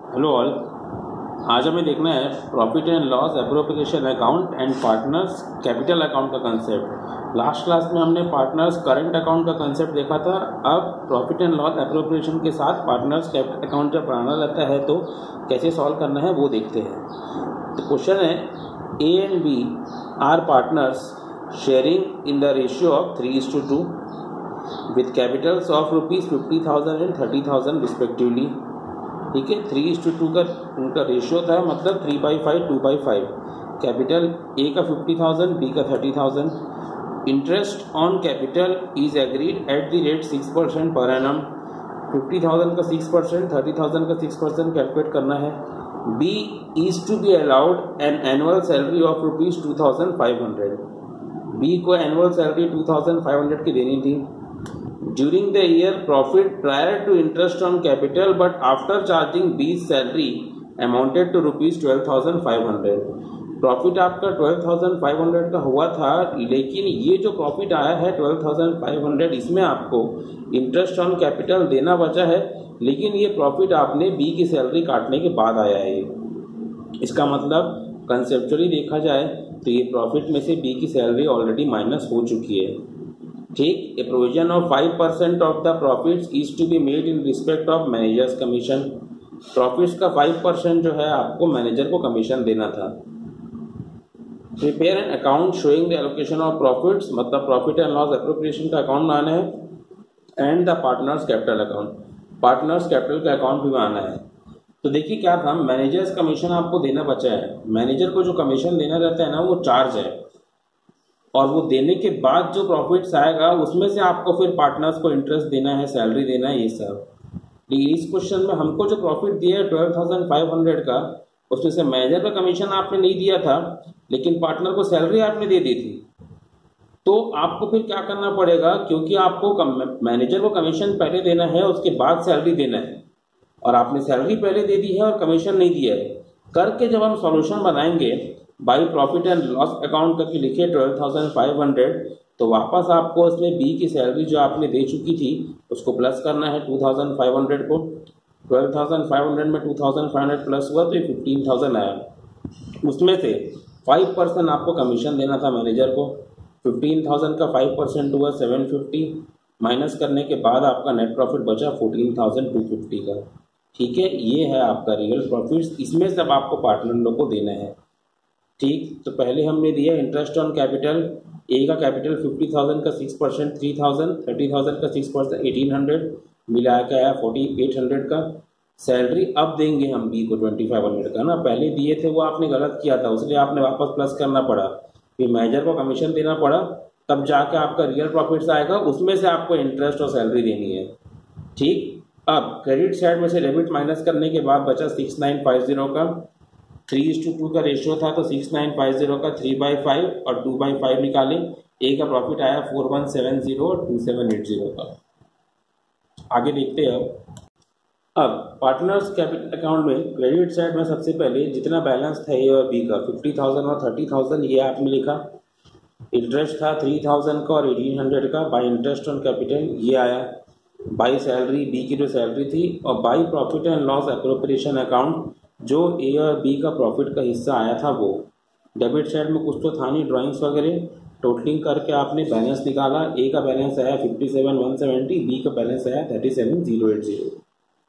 Hello all. आज हमें देखना है profit and loss appropriation account and partners capital account का कंसेप्ट। लास्ट क्लास में हमने पार्टनर्स करंट अकाउंट का कंसेप्ट देखा था। अब प्रॉफिट एंड लॉस एप्रोप्रिएशन के साथ पार्टनर्स कैपिटल अकाउंट जब बनाना रहता है तो कैसे सॉल्व करना है वो देखते हैं। तो क्वेश्चन है, A and B are partners sharing in the ratio of 3:2 with capitals of ₹50,000 and 30,000 respectively. ठीक है, 3:2 का उनका रेशियो था, मतलब 3/5 2/5। कैपिटल ए का 50,000, बी का 30,000। Interest on capital is agreed at the rate 6% per annum. 50,000 का 6%, 30,000 का 6% कैलकुलेट करना है। B is to be allowed an annual salary of ₹2,500। B को एनुअल सैलरी 2,500 की देनी थी। During the year, profit prior to interest on capital but after charging B's salary amounted to ₹12,500। Profit आपका 12,500 का हुआ था, लेकिन ये जो प्रॉफिट आया है 12,500, इसमें आपको इंटरेस्ट ऑन कैपिटल देना बचा है, लेकिन ये प्रॉफिट आपने बी की सैलरी काटने के बाद आया है। इसका मतलब कंसेप्चुअली देखा जाए तो ये प्रॉफिट में से बी की सैलरी ऑलरेडी माइनस हो चुकी है। ठीक, a provision of 5% of the profits is to be made in respect of managers commission. Profits का 5% जो है आपको मैनेजर को कमीशन देना था। Prepare an account showing the allocation of profits, मतलब प्रॉफिट एंड लॉस एप्रोप्रिएशन का अकाउंट बनाना है, and the partners capital account, partners capital का अकाउंट भी बनाना है। तो देखिए क्या था, मैनेजर्स कमीशन आपको देना बचा है। मैनेजर को जो कमीशन देना रहता है ना, वो चार्ज है, और वो देने के बाद जो प्रॉफिट्स आएगा उसमें से आपको फिर पार्टनर्स को इंटरेस्ट देना है, सैलरी देना है, ये सब। इस क्वेश्चन में हमको जो प्रॉफिट दिया है 12,500 का, उसमें से मैनेजर का कमीशन आपने नहीं दिया था, लेकिन पार्टनर को सैलरी आपने दे दी थी। तो आपको फिर क्या करना पड़ेगा, क्योंकि आपको मैनेजर को कमीशन पहले देना है, उसके बाद सैलरी देना है, और आपने सैलरी पहले दे दी है और कमीशन नहीं दिया है। करके जब हम सॉल्यूशन बनाएंगे by profit and loss account करके लिखे 12,500, तो वापस आपको इसमें बी की सैलरी जो आपने दे चुकी थी उसको प्लस करना है 2,500 को। 12,500 में 2,500 प्लस हुआ तो ये 15,000 आया। उसमें से 5% आपको कमीशन देना था मैनेजर को। 15,000 का 5% हुआ 750, माइनस करने के बाद आपका नेट प्रॉफिट बचा 14,250 का। ठीक है, ये है आपका रियल प्रॉफिट्स। इसमें सब आपको पार्टनर लोग को देना है। ठीक, तो पहले हमने दिया इंटरेस्ट ऑन कैपिटल। ए का कैपिटल 50,000 का 6%, 3,000, 30,000 का 6%, 1,800, मिला के आया 4,800 का। सैलरी अब देंगे हम बी को 2,500 का ना, पहले दिए थे वो आपने गलत किया था, उसलिए आपने वापस प्लस करना पड़ा, फिर मैनेजर को कमीशन देना पड़ा, तब जाके आपका रियल प्रॉफिट्स आएगा, उसमें से आपको इंटरेस्ट और सैलरी देनी है। ठीक, अब क्रेडिट साइड में से डेबिट माइनस करने के बाद बचा 6,950 का। 3:2 का रेशियो था, तो 6,950 का 3/5 और 2/5 निकाले। ए का प्रॉफिट आया 4,170 और 2,780 का। आगे देखते हैं। अब पार्टनर्स कैपिटल अकाउंट में क्रेडिट साइड में सबसे पहले जितना बैलेंस था ए और बी का 50,000 और 30,000, ये आपने लिखा। इंटरेस्ट था 3,000 का और 1,800 का। बाई इंटरेस्ट ऑन कैपिटल ये आया। बाई सैलरी, बी की जो सैलरी थी, और by profit and loss appropriation account जो ए और बी का प्रॉफिट का हिस्सा आया था वो। डेबिट साइड में कुछ तो था नहीं, ड्राइंग्स वगैरह, टोटलिंग करके आपने बैलेंस निकाला। ए का बैलेंस आया 57,170, बी का बैलेंस आया 37,080।